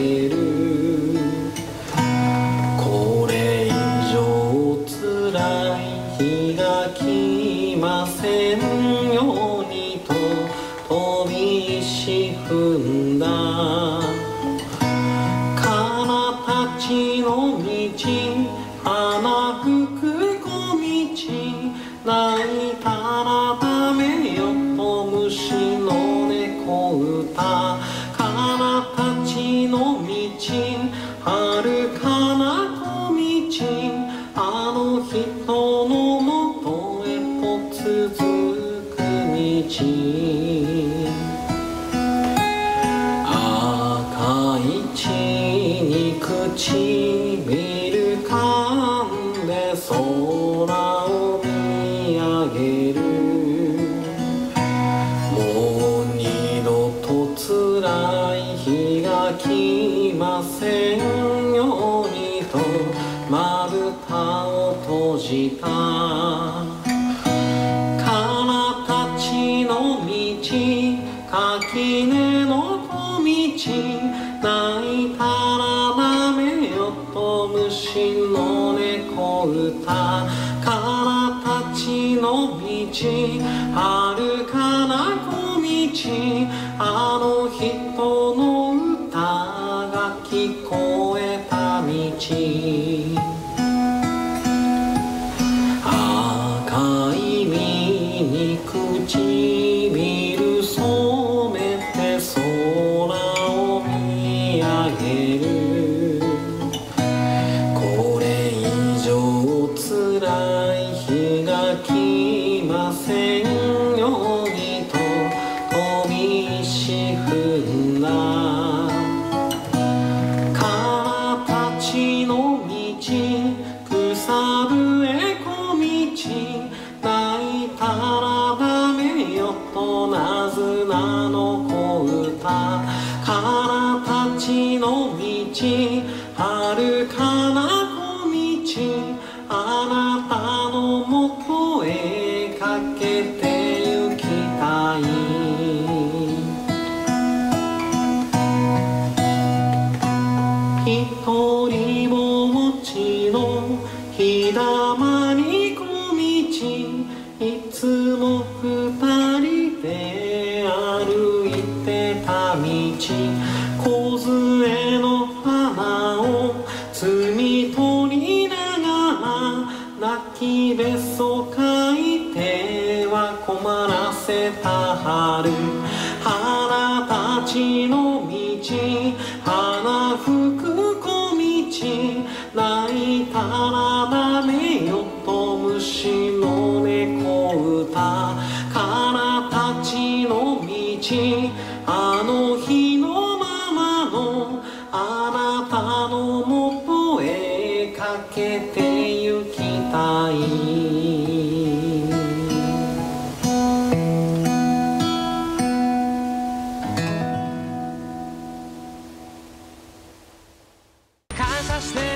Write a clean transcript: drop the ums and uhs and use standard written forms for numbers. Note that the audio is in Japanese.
げる。これ以上辛い日が来ませんようにと飛び石踏んだ。かなたちの道、花吹く小道、泣いたらダメよと虫の猫歌。かなたちの道、遥かな小道、あの人のもとへと続く道。赤い血に唇噛んで空を見上げる。もう二度と辛い日が来ませんようにとまぶたを閉じた。かなたちの道、垣根の小道、泣いたらダメよと虫の猫歌。かなたちの道、遥かな小道、あの人の歌が聞こえた道。赤い実に唇染めて空を見上げる。これ以上辛い日が来ませんようにと飛び石踏んだ。かなたちの道、草笛小道、泣いたらダメよとなずなの小歌。かなたちの道、遥かな小道、あなたのもとへかけてゆきたい。一人ぼっちの日だまり小道、いつも二人で歩いてた道。梢の花を摘み取りながら泣きべそかいては困らせた春。花たちの道、花吹く小道、泣いたらダメよと虫の猫歌。かなたちの道、あの日のままのあなたのもとへかけてゆきたい。 感謝して